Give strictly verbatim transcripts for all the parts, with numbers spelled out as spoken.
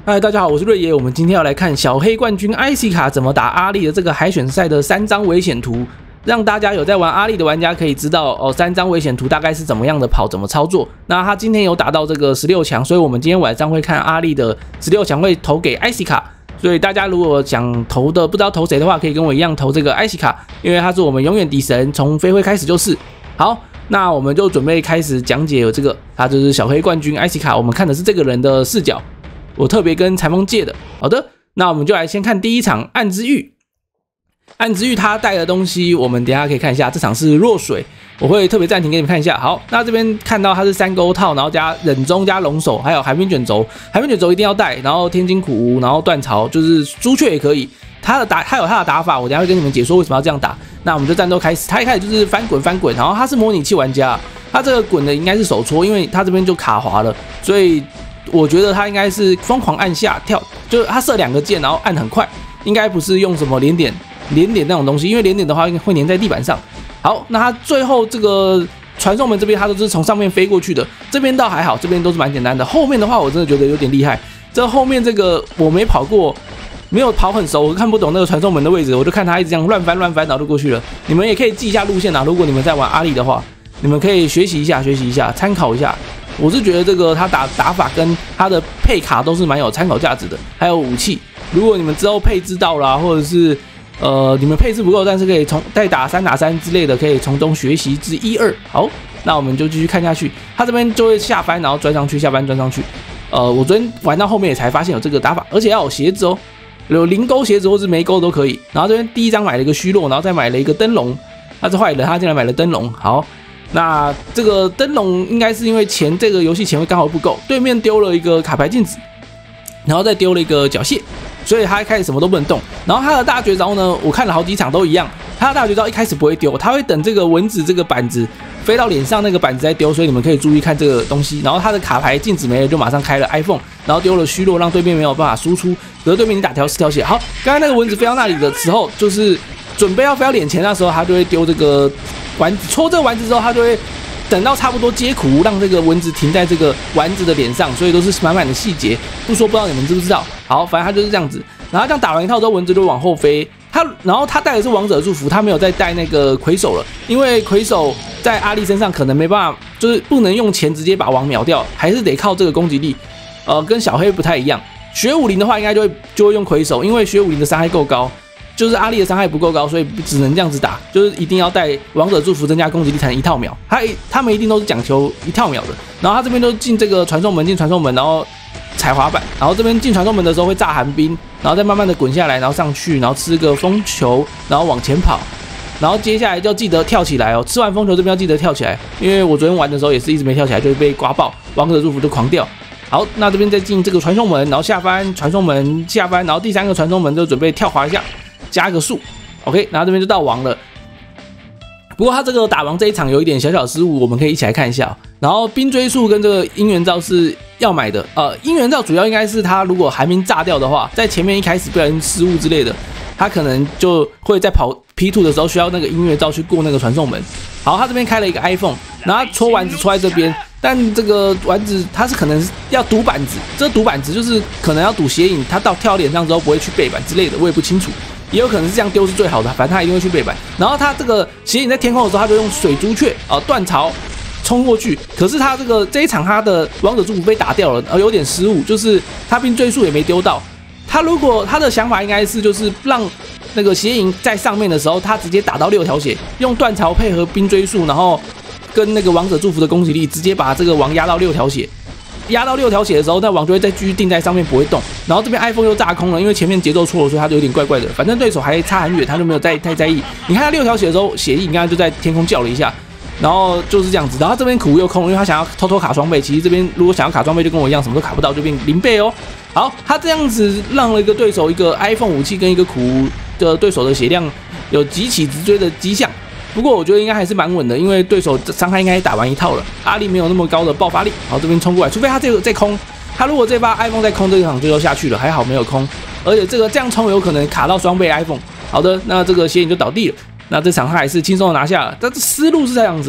嗨，大家好，我是瑞爷。我们今天要来看小黑冠军艾希卡怎么打阿力的这个海选赛的三张危险图，让大家有在玩阿力的玩家可以知道哦，三张危险图大概是怎么样的跑，怎么操作。那他今天有打到这个十六强，所以我们今天晚上会看阿力的十六强会投给艾希卡。所以大家如果想投的不知道投谁的话，可以跟我一样投这个艾希卡，因为他是我们永远敌神，从飞灰开始就是。好，那我们就准备开始讲解有这个，他就是小黑冠军艾希卡。我们看的是这个人的视角。我特别跟裁缝借的。好的，那我们就来先看第一场暗之玉。暗之玉他带的东西，我们等一下可以看一下。这场是弱水，我会特别暂停给你们看一下。好，那这边看到它是三钩套，然后加忍中加龙手，还有海绵卷轴。海绵卷轴一定要带，然后天津苦无，然后断槽，就是朱雀也可以。他的打，他有他的打法，我等一下会跟你们解说为什么要这样打。那我们就战斗开始。他一开始就是翻滚翻滚，然后他是模拟器玩家，他这个滚的应该是手搓，因为他这边就卡滑了，所以。我觉得他应该是疯狂按下跳，就是他射两个键，然后按很快，应该不是用什么连点连点那种东西，因为连点的话会粘在地板上。好，那他最后这个传送门这边，他都是从上面飞过去的，这边倒还好，这边都是蛮简单的。后面的话，我真的觉得有点厉害。这后面这个我没跑过，没有跑很熟，我看不懂那个传送门的位置，我就看他一直这样乱翻乱翻，然后就过去了。你们也可以记一下路线啊，如果你们在玩阿力的话，你们可以学习一下，学习一下，参考一下。我是觉得这个他打打法跟他的配卡都是蛮有参考价值的，还有武器，如果你们之后配置到啦，或者是呃你们配置不够，但是可以从再打三打三之类的，可以从中学习之一二。好，那我们就继续看下去，他这边就会下翻，然后钻上去，下翻钻上去。呃，我昨天玩到后面也才发现有这个打法，而且要有鞋子哦，有零勾鞋子或是没勾都可以。然后这边第一张买了一个虚弱，然后再买了一个灯笼，他是坏人，他竟然买了灯笼。好。那这个灯笼应该是因为钱这个游戏钱会刚好不够，对面丢了一个卡牌镜子，然后再丢了一个缴械，所以他一开始什么都不能动。然后他的大绝招呢，我看了好几场都一样，他的大绝招一开始不会丢，他会等这个蚊子这个板子飞到脸上那个板子再丢，所以你们可以注意看这个东西。然后他的卡牌镜子没了，就马上开了 iPhone， 然后丢了虚弱，让对面没有办法输出。可是对面你打条四条血，好，刚才那个蚊子飞到那里的时候，就是准备要飞到脸前那时候，他就会丢这个。丸子戳这个丸子之后，他就会等到差不多接苦，让这个蚊子停在这个丸子的脸上，所以都是满满的细节，不说不知道你们知不知道。好，反正他就是这样子。然后这样打完一套之后，蚊子就往后飞。他然后他带的是王者祝福，他没有再带那个魁手了，因为魁手在阿力身上可能没办法，就是不能用钱直接把王秒掉，还是得靠这个攻击力。呃，跟小黑不太一样。学武林的话，应该就会就会用魁手，因为学武林的伤害够高。就是阿力的伤害不够高，所以只能这样子打，就是一定要带王者祝福增加攻击力才能一套秒。他他们一定都是讲求一套秒的。然后他这边都进这个传送门，进传送门，然后踩滑板，然后这边进传送门的时候会炸寒冰，然后再慢慢的滚下来，然后上去，然后吃个风球，然后往前跑，然后接下来就要记得跳起来哦。吃完风球这边要记得跳起来，因为我昨天玩的时候也是一直没跳起来，就会被刮爆，王者祝福就狂掉。好，那这边再进这个传送门，然后下翻传送门下翻，然后第三个传送门就准备跳滑一下。加个数 ，OK， 然后这边就到王了。不过他这个打王这一场有一点小小失误，我们可以一起来看一下、哦。然后冰锥术跟这个姻缘罩是要买的，呃，姻缘罩主要应该是他如果寒冰炸掉的话，在前面一开始不小心失误之类的，他可能就会在跑 P 二 的时候需要那个姻缘罩去过那个传送门。好，他这边开了一个 iPhone， 然后他戳丸子戳在这边。但这个丸子它是可能要赌板子，这赌板子就是可能要赌邪影，他到跳脸上之后不会去背板之类的，我也不清楚，也有可能是这样丢是最好的，反正他一定会去背板。然后他这个邪影在天空的时候，他就用水朱雀啊断槽冲过去，可是他这个这一场他的王者祝福被打掉了，呃有点失误，就是他冰锥术也没丢到。他如果他的想法应该是就是让那个邪影在上面的时候，他直接打到六条血，用断槽配合冰锥术，然后。跟那个王者祝福的攻击力，直接把这个王压到六条血，压到六条血的时候，那王就会再继续定在上面不会动。然后这边 iPhone 又炸空了，因为前面节奏错了，所以他就有点怪怪的。反正对手还差很远，他就没有再太在意。你看他六条血的时候，血印刚刚就在天空叫了一下，然后就是这样子。然后这边苦又空，因为他想要偷偷卡装备。其实这边如果想要卡装备，就跟我一样，什么都卡不到，就变零倍哦。好，他这样子让了一个对手一个 iPhone 武器跟一个苦的对手的血量有急起直追的迹象。不过我觉得应该还是蛮稳的，因为对手伤害应该打完一套了，阿力没有那么高的爆发力。好，这边冲过来，除非他这个在空，他如果这把 iPhone 在空，这一场就要下去了，还好没有空，而且这个这样冲有可能卡到双倍 iPhone。好的，那这个邪影就倒地了，那这场他还是轻松的拿下了，但这思路是这样子啦。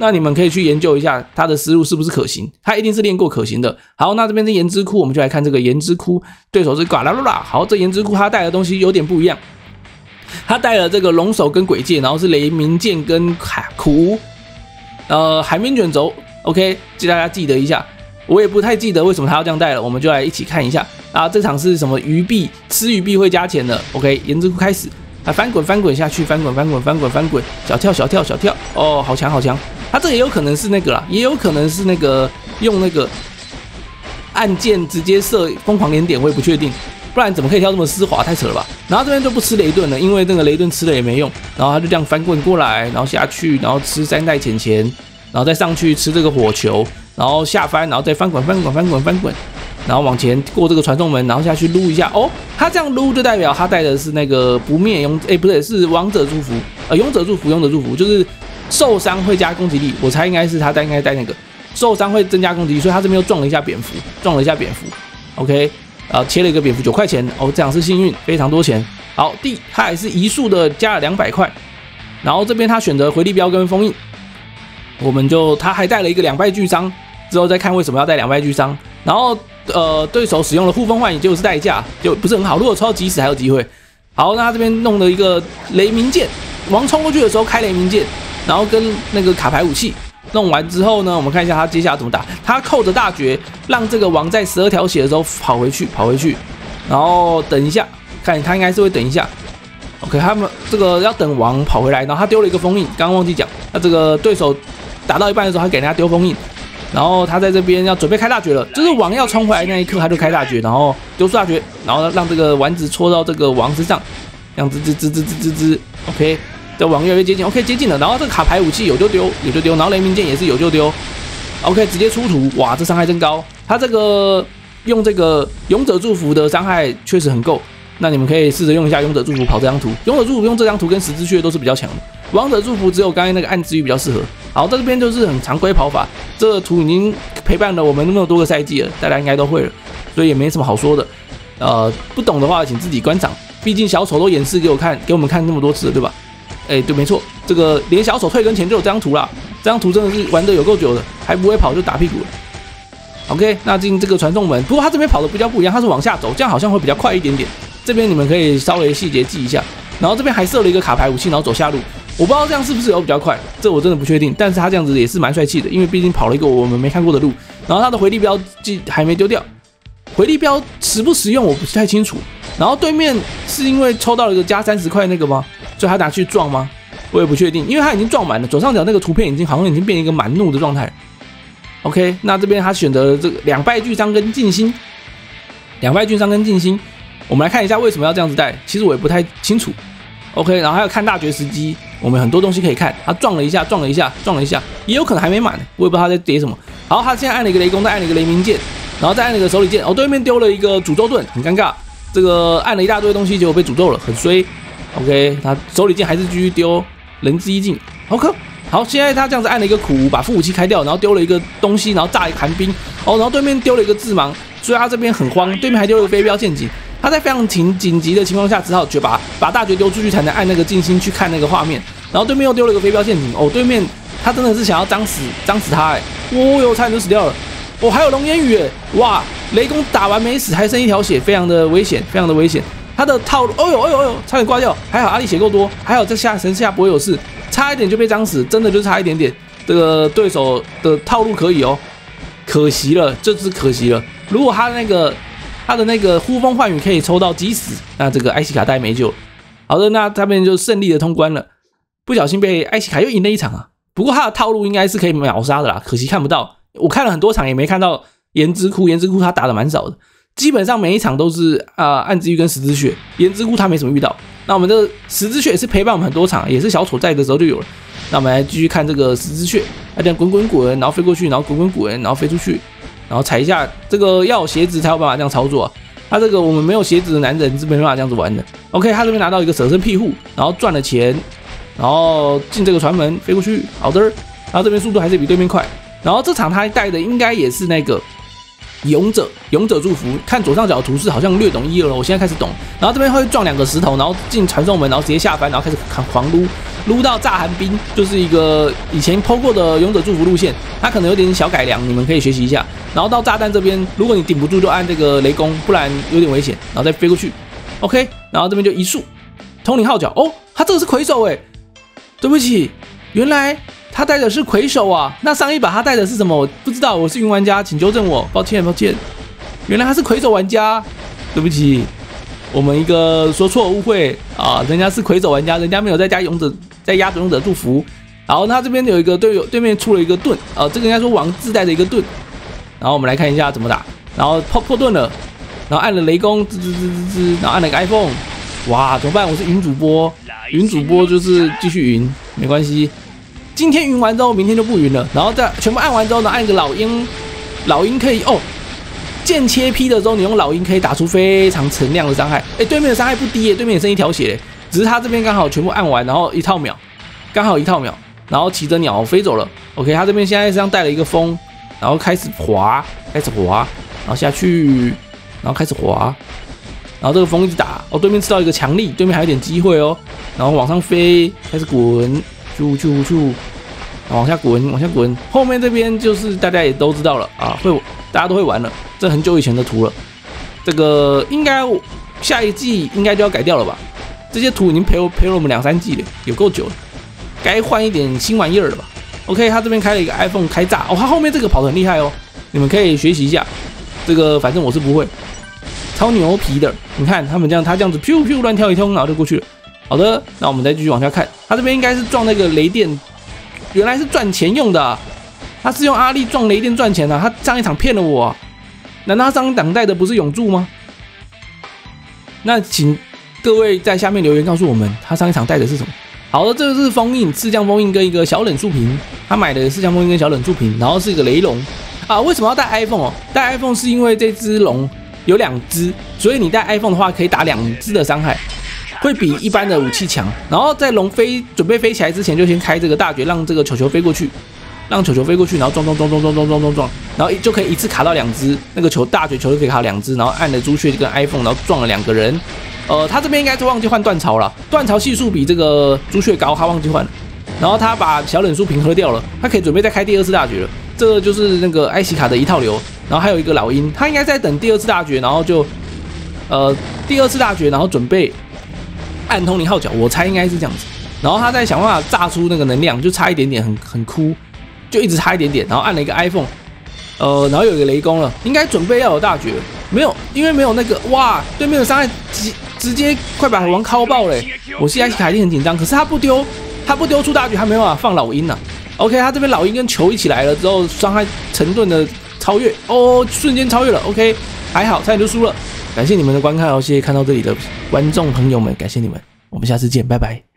那你们可以去研究一下他的思路是不是可行，他一定是练过可行的。好，那这边是岩之窟，我们就来看这个岩之窟，对手是嘎啦啦啦。好，这岩之窟他带的东西有点不一样，他带了这个龙首跟鬼剑，然后是雷鸣剑跟海苦无，呃，海绵卷轴。OK， 记大家记得一下。我也不太记得为什么他要这样带了，我们就来一起看一下啊。这场是什么鱼币？吃鱼币会加钱的。OK， 岩之窟开始。啊，翻滚翻滚下去，翻滚翻滚翻滚翻滚，小跳小跳小跳，哦，好强好强！他这也有可能是那个啦，也有可能是那个用那个按键直接射疯狂连点，我也不确定，不然怎么可以跳这么丝滑？太扯了吧！然后这边就不吃雷盾了，因为那个雷盾吃了也没用，然后他就这样翻滚过来，然后下去，然后吃三代钱钱，然后再上去吃这个火球，然后下翻，然后再翻滚翻滚翻滚翻滚。然后往前过这个传送门，然后下去撸一下哦。他这样撸就代表他带的是那个不灭勇，哎，不对，是王者祝福，呃，勇者祝福，勇者祝福就是受伤会加攻击力。我猜应该是他带，应该带那个受伤会增加攻击力，所以他这边又撞了一下蝙蝠，撞了一下蝙蝠。OK， 啊，切了一个蝙蝠九块钱哦，这样是幸运，非常多钱。好，第他也是移速的加了两百块，然后这边他选择回力镖跟封印，我们就他还带了一个两败俱伤，之后再看为什么要带两败俱伤，然后。呃，对手使用了护风幻影，结果是代价，就不是很好。如果抽到即死还有机会。好，那他这边弄了一个雷鸣剑，王冲过去的时候开雷鸣剑，然后跟那个卡牌武器弄完之后呢，我们看一下他接下来怎么打。他扣着大绝，让这个王在十二条血的时候跑回去，跑回去，然后等一下，看他应该是会等一下。OK， 他们这个要等王跑回来，然后他丢了一个封印，刚刚忘记讲，那这个对手打到一半的时候，他给人家丢封印。然后他在这边要准备开大绝了，就是王要冲回来那一刻，他就开大绝，然后丢出大绝，然后让这个丸子戳到这个王身上，这样滋滋滋滋滋滋滋 ，OK， 这王越来越接近 ，OK 接近了，然后这个卡牌武器有就丢，有就丢，然后雷鸣剑也是有就丢 ，OK 直接出图，哇，这伤害真高，他这个用这个勇者祝福的伤害确实很够，那你们可以试着用一下勇者祝福跑这张图，勇者祝福用这张图跟十字穴都是比较强的。王者祝福只有刚才那个暗之鱼比较适合。好，在这边就是很常规跑法，这个图已经陪伴了我们那么多个赛季了，大家应该都会了，所以也没什么好说的。呃，不懂的话请自己观赏，毕竟小丑都演示给我看，给我们看那么多次了，对吧？哎，对，没错，这个连小丑退跟前就有这张图啦，这张图真的是玩的有够久的，还不会跑就打屁股了。OK， 那进这个传送门，不过他这边跑的比较不一样，他是往下走，这样好像会比较快一点点。这边你们可以稍微细节记一下，然后这边还设了一个卡牌武器，然后走下路。我不知道这样是不是有比较快，这我真的不确定。但是他这样子也是蛮帅气的，因为毕竟跑了一个我们没看过的路。然后他的回力镖还没丢掉，回力镖实不实用我不太清楚。然后对面是因为抽到了一个加三十块那个吗？所以他拿去撞吗？我也不确定，因为他已经撞满了，左上角那个图片已经好像已经变成一个蛮怒的状态。OK， 那这边他选择了这个两败俱伤跟静心，两败俱伤跟静心，我们来看一下为什么要这样子带。其实我也不太清楚。OK， 然后还有看大绝时机，我们很多东西可以看。他撞了一下，撞了一下，撞了一下，也有可能还没满，我也不知道他在叠什么。好，他现在按了一个雷公，再按了一个雷鸣剑，然后再按了一个手里剑。哦，对面丢了一个诅咒盾，很尴尬。这个按了一大堆东西，结果被诅咒了，很衰。OK， 他手里剑还是继续丢人之一境，好可。好，现在他这样子按了一个苦无，把副武器开掉，然后丢了一个东西，然后炸一个寒冰。哦，然后对面丢了一个致盲，所以他这边很慌，对面还丢了一个飞镖陷阱。他在非常紧紧急的情况下，只好绝把把大绝丢出去，才能按那个静心去看那个画面。然后对面又丢了一个飞镖陷阱，哦，对面他真的是想要脏死脏死他哎、欸，哦哟，差点就死掉了。哦，还有龙烟雨哎，哇，雷公打完没死，还剩一条血，非常的危险，非常的危险。他的套路，哦呦哦呦哦呦，差点挂掉，还好阿力血够多，还好这下神下不会有事，差一点就被脏死，真的就差一点点。这个对手的套路可以哦，可惜了，就是可惜了。如果他那个。他的那个呼风唤雨可以抽到即死，那这个艾希卡带没救。好的，那他们就胜利的通关了。不小心被艾希卡又赢了一场啊！不过他的套路应该是可以秒杀的啦，可惜看不到。我看了很多场也没看到岩之窟，岩之窟他打的蛮少的，基本上每一场都是啊、呃、暗之玉跟十字穴，岩之窟他没什么遇到。那我们的十字穴也是陪伴我们很多场，也是小丑在的时候就有了。那我们来继续看这个十字穴，他这样滚滚滚，然后飞过去，然后滚滚滚，然后飞出去。然后踩一下，这个要有鞋子才有办法这样操作啊。他这个我们没有鞋子的男人是没办法这样子玩的。OK， 他这边拿到一个舍身庇护，然后赚了钱，然后进这个船门飞过去，好的。然后这边速度还是比对面快。然后这场他带的应该也是那个勇者，勇者祝福。看左上角的图示好像略懂一二了，我现在开始懂。然后这边会撞两个石头，然后进传送门，然后直接下翻，然后开始狂撸。 撸到炸寒冰，就是一个以前 P O 过的勇者祝福路线，它可能有点小改良，你们可以学习一下。然后到炸弹这边，如果你顶不住就按这个雷公，不然有点危险，然后再飞过去。OK， 然后这边就一束通灵号角哦，他这个是魁首哎，对不起，原来他带的是魁首啊。那上一把他带的是什么？我不知道，我是云玩家，请纠正我，抱歉抱歉。原来他是魁首玩家，对不起。我们一个说错误会啊，人家是魁首玩家，人家没有在加勇者，在压勇者祝福。然后他这边有一个队友，对面出了一个盾，呃、啊，这个应该说王自带的一个盾。然后我们来看一下怎么打，然后破破盾了，然后按了雷公，吱吱吱吱吱，然后按了个 iPhone， 哇，怎么办？我是云主播，云主播就是继续云，没关系。今天云完之后，明天就不云了，然后再全部按完之后呢，按一个老鹰，老鹰可以哦。剑切劈的时候，你用老鹰可以打出非常陈亮的伤害。哎，对面的伤害不低耶，对面也剩一条血，只是他这边刚好全部按完，然后一套秒，刚好一套秒，然后骑着鸟飞走了。OK， 他这边现在身上带了一个风，然后开始滑，开始滑，然后下去，然后开始滑，然后这个风一直打。哦，对面吃到一个强力，对面还有点机会哦。然后往上飞，开始滚，咻咻咻，往下滚，往下滚。后面这边就是大家也都知道了啊，会大家都会玩了。这很久以前的图了，这个应该下一季应该就要改掉了吧？这些图已经陪我陪了我们两三季了，有够久了，该换一点新玩意儿了吧 ？OK， 他这边开了一个 iPhone 开炸哦，他后面这个跑得很厉害哦，你们可以学习一下。这个反正我是不会，超牛皮的。你看他们这样，他这样子咻咻乱跳一通，然后就过去了。好的，那我们再继续往下看，他这边应该是撞那个雷电，原来是赚钱用的、啊，他是用阿力撞雷电赚钱的、啊，他上一场骗了我、啊。难道他上一档带的不是永驻吗？那请各位在下面留言告诉我们，他上一场带的是什么？好的，这个是封印，四将封印跟一个小冷速瓶，他买的四将封印跟小冷速瓶，然后是一个雷龙啊。为什么要带 iPhone 哦？带 iPhone 是因为这只龙有两只，所以你带 iPhone 的话可以打两只的伤害，会比一般的武器强。然后在龙飞准备飞起来之前，就先开这个大绝，让这个球球飞过去。让球球飞过去，然后撞撞撞撞撞撞撞撞撞，然后就可以一次卡到两只，那个球大绝球就可以卡到两只，然后按了朱雀跟 iPhone， 然后撞了两个人。呃，他这边应该是忘记换断槽了，断槽系数比这个朱雀高，他忘记换了。然后他把小冷速瓶喝掉了，他可以准备再开第二次大绝了。这个就是那个艾希卡的一套流，然后还有一个老鹰，他应该在等第二次大绝，然后就呃第二次大绝，然后准备按通灵号角，我猜应该是这样子。然后他再想办法炸出那个能量，就差一点点，很很酷。就一直差一点点，然后按了一个 iPhone， 呃，然后有一个雷公了，应该准备要有大绝，没有，因为没有那个，哇，对面的伤害直直接快把王敲爆了，我现在一定很紧张，可是他不丢，他不丢出大绝，他没办法放老鹰啊。OK， 他这边老鹰跟球一起来了之后，伤害成吨的超越，哦，瞬间超越了 ，OK， 还好，差点就输了。感谢你们的观看哦，谢谢看到这里的观众朋友们，感谢你们，我们下次见，拜拜。